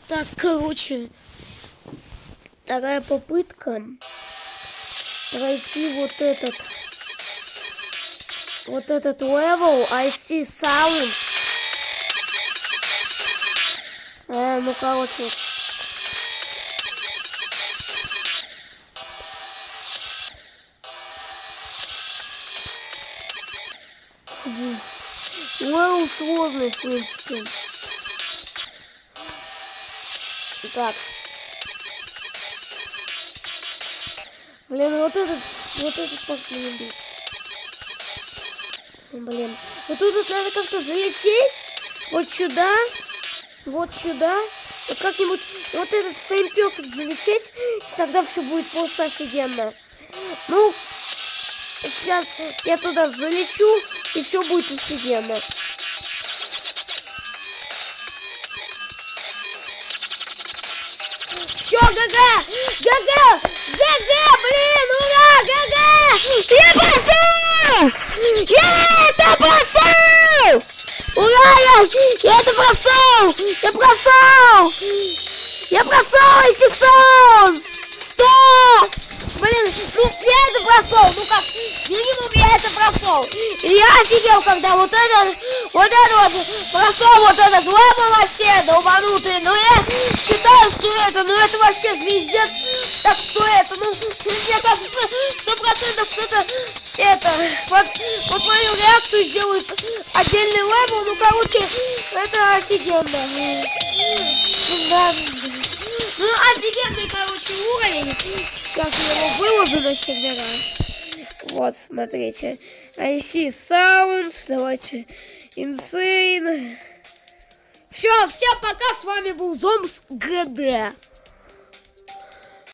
Так, короче, вторая попытка пройти вот этот левел IC Sounds. Ну, короче. Левел сложный, в принципе. Так. Блин, вот этот пак меня бесит. Блин. Вот тут надо как-то залететь. Вот сюда. Вот как-нибудь вот этот Frame Perfect залететь. И тогда все будет просто офигенно. Ну, сейчас я туда залечу. И все будет офигенно. Все, ГГ, блин, ура, ГГ! Я бросал! Я это бросал! Ура, я это бросал! Я бросал, если сон! Стоп! Блин, ну я это бросал, ну как, минимум я это бросал. И я офигел, когда вот это бросал вот этот левел вообще долбанутый. Ну я считаю, что это вообще звездец. Так что это, ну, мне кажется, 100% кто-то вот мою реакцию сделает отдельный левел. Ну, короче, это офигенно. Ну, офигенный, короче, уровень. Как я его выложу на сервера. Вот, смотрите. IC Sounds. Давайте. Insane. Все, всем пока. С вами был Зомс ГД.